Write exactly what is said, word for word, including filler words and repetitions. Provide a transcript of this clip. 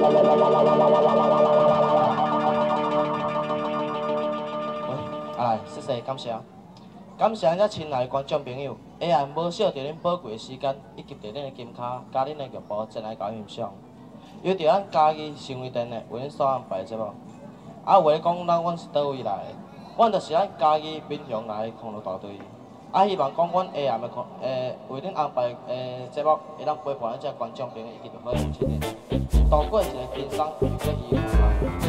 哎，谢谢，感谢，感谢咱亲爱的观众朋友，下暗无少伫恁宝贵的时间，以及伫恁的金卡，甲恁的玉宝前来交欣赏。由着咱家己成为电的为恁所安排的节目。啊，话讲咱阮是倒位来的，阮就是咱家己民雄来的康乐大队。啊，希望讲阮下暗的康诶为恁安排诶节目，会当陪伴咱遮观众朋友以及着好友亲的，度过一个轻松愉快的夜晚。